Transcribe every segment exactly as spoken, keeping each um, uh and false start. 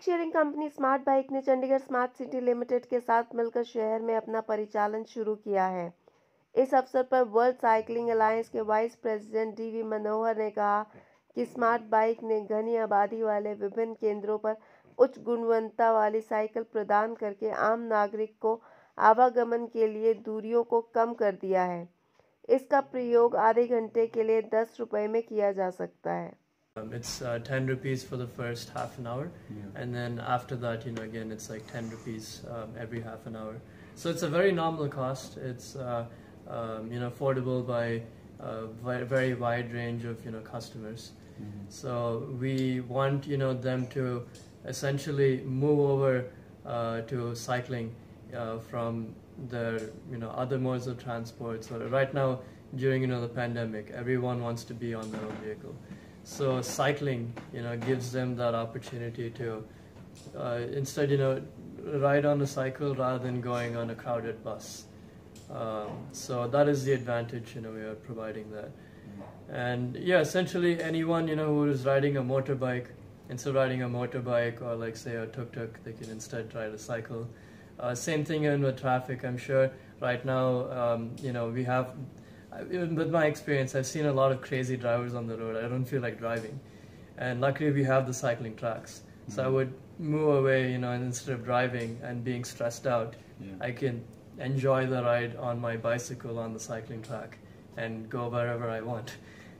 Sharing company smart bike ने Chandigarh smart city limited के साथ मिलकर शहर में अपना परिचालन शुरू किया है। इस अवसर पर वर्ल्ड साइकिलिंग अलायंस के vice president D V Manohar ने कहा कि स्मार्ट बाइक ने घनी आबादी वाले विभिन्न केंद्रों पर उच्च गुणवत्ता वाली साइकिल प्रदान करके आम नागरिक को आवागमन के लिए दूरियों को कम कर दिया है। इसका प्रयोग आधे घंटे के लिए दस रुपए में किया जा सकता है। Um, it's uh, ten rupees for the first half an hour, yeah. And then after that, you know, again, it's like ten rupees um, every half an hour. So it's a very nominal cost. It's uh, um, you know, affordable by a very wide range of, you know, customers. Mm-hmm. So we want, you know, them to essentially move over uh, to cycling uh, from their, you know, other modes of transport. So right now, during, you know, the pandemic, everyone wants to be on their own vehicle. So cycling, you know, gives them that opportunity to uh, instead, you know, ride on a cycle rather than going on a crowded bus. Um, so that is the advantage, you know, we are providing there. And yeah, essentially anyone, you know, who is riding a motorbike, instead of riding a motorbike or like say a tuk-tuk, they can instead ride a cycle. Uh, same thing in with traffic, I'm sure. Right now, um, you know, we have, even with my experience, I've seen a lot of crazy drivers on the road. I don't feel like driving. And luckily we have the cycling tracks. Mm-hmm. So I would move away, you know, and instead of driving and being stressed out, yeah. I can enjoy the ride on my bicycle on the cycling track and go wherever I want.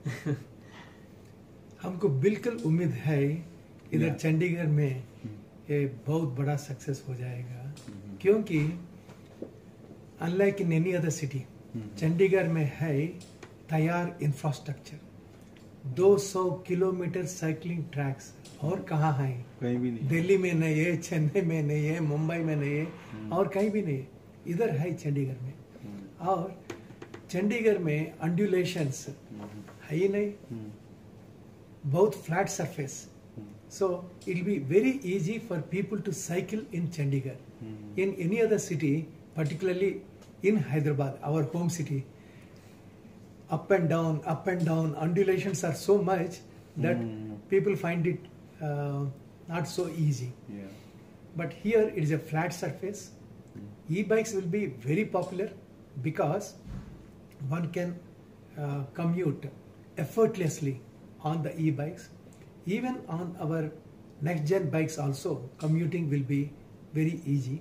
हमको बिल्कुल उम्मीद है इधर चंडीगढ़ में ये बहुत बड़ा success हो जाएगा, क्योंकि unlike in any other city Chandigarh में है तैयार इंफ्रास्ट्रक्चर, दो सौ किलोमीटर साइकिलिंग ट्रैक्स, और कहाँ है? कहीं भी नहीं। दिल्ली में नहीं है, चेन्नई में नहीं है, मुंबई में नहीं है, और कहीं भी नहीं है, इधर है चंडीगढ़ में। और चंडीगढ़ में अंडुलेशंस है ही नहीं, बहुत flat surface, so it will be very easy for people to cycle in Chandigarh. Mm-hmm. In any other city, particularly in Hyderabad, our home city, up and down, up and down, undulations are so much that mm-hmm. people find it uh, not so easy. Yeah. But here it is a flat surface. Mm-hmm. E-bikes will be very popular because one can uh, commute effortlessly on the e-bikes. Even on our next gen bikes also, commuting will be very easy.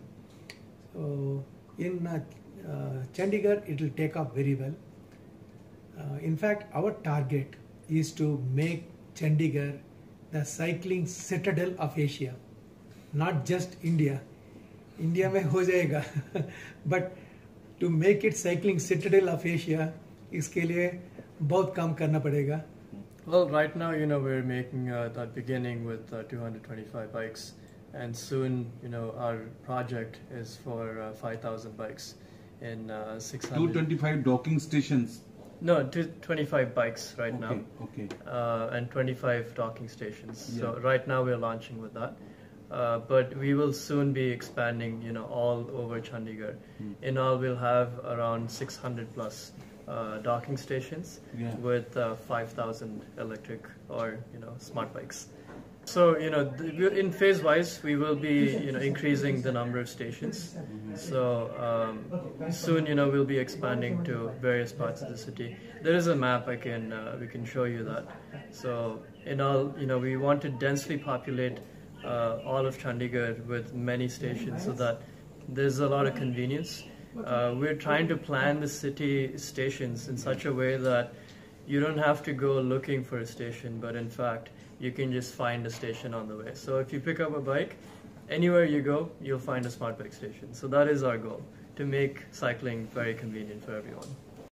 So in uh, uh, Chandigarh, it will take off very well. Uh, in fact, our target is to make Chandigarh the cycling citadel of Asia, not just India. India में हो जाएगा, but to make it cycling citadel of Asia, इसके लिए बहुत काम करना पड़ेगा. Well, right now, you know, we're making uh, that beginning with uh, two hundred twenty-five bikes, and soon, you know, our project is for uh, five thousand bikes in uh, six hundred. two hundred twenty-five docking stations? No, two hundred twenty-five bikes right okay, now. Okay. Uh, and twenty-five docking stations. Yeah. So right now we're launching with that. Uh, but we will soon be expanding, you know, all over Chandigarh. Mm. In all, we'll have around six hundred plus Uh, docking stations yeah. with uh, five thousand electric or, you know, smart bikes. So, you know, in phase wise, we will be, you know, increasing the number of stations. So um, soon, you know, we'll be expanding to various parts of the city. There is a map I can, uh, we can show you that. So in all, you know, we want to densely populate uh, all of Chandigarh with many stations so that there's a lot of convenience. Uh, we're trying to plan the city stations in such a way that you don't have to go looking for a station, but in fact, you can just find a station on the way. So if you pick up a bike, anywhere you go, you'll find a smart bike station. So that is our goal, to make cycling very convenient for everyone.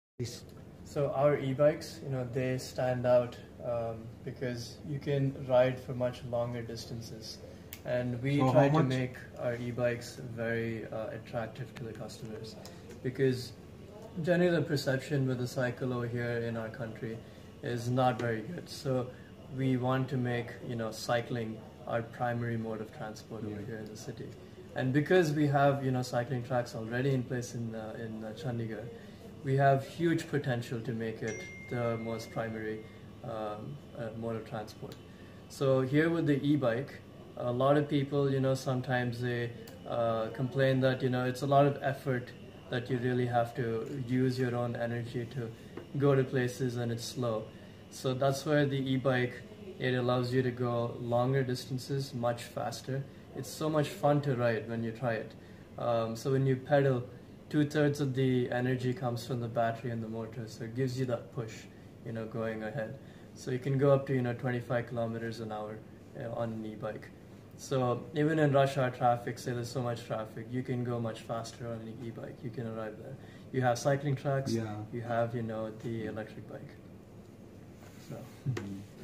So our e-bikes, you know, they stand out um, because you can ride for much longer distances. And we so try to make our e-bikes very uh, attractive to the customers, because generally the perception with the cycle over here in our country is not very good. So we want to make, you know, cycling our primary mode of transport yeah. over here in the city. And because we have, you know, cycling tracks already in place in uh, in uh, Chandigarh, we have huge potential to make it the most primary um, uh, mode of transport. So here with the e-bike, A lot of people, you know, sometimes they uh, complain that, you know, it's a lot of effort that you really have to use your own energy to go to places, and it's slow. So that's where the e-bike, it allows you to go longer distances much faster. It's so much fun to ride when you try it. Um, so when you pedal, two-thirds of the energy comes from the battery and the motor, so it gives you that push, you know, going ahead. So you can go up to, you know, twenty-five kilometers an hour uh, on an e-bike. So even in rush hour traffic, say there's so much traffic, you can go much faster on an e-bike. You can arrive there. You have cycling tracks. Yeah. You have, you know, the electric bike. So. Mm-hmm.